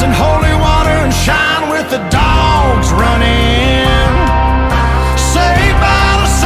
in holy water and shine with the dogs running.